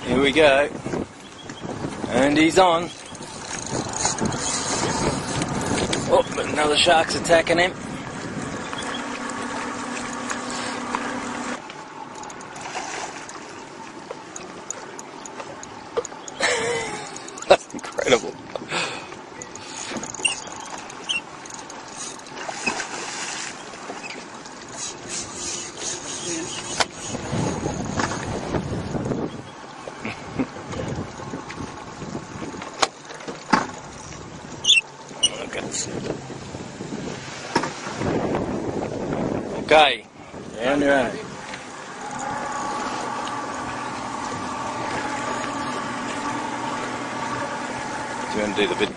Here we go. And he's on. Oh, but another shark's attacking him. That's incredible. Okay, down your own. Do you want to do the video?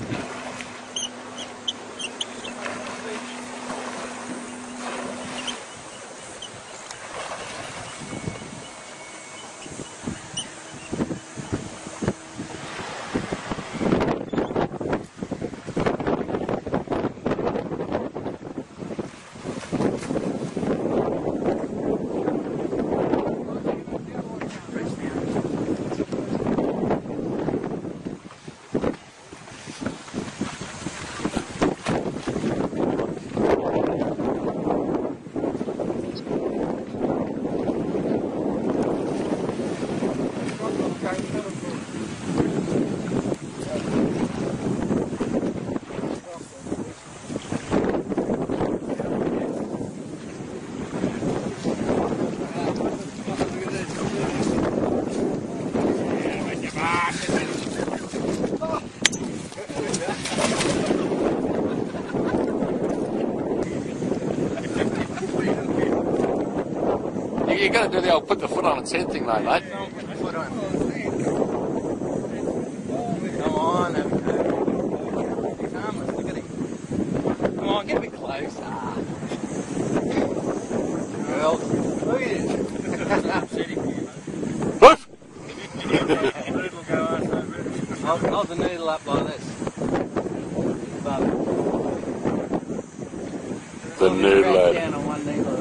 You got to do the old put the foot on its head thing though, mate. Come on, look at him. Come on, get a bit close. Well, look at it. Hold the needle up like this. The needle. Down on one needle.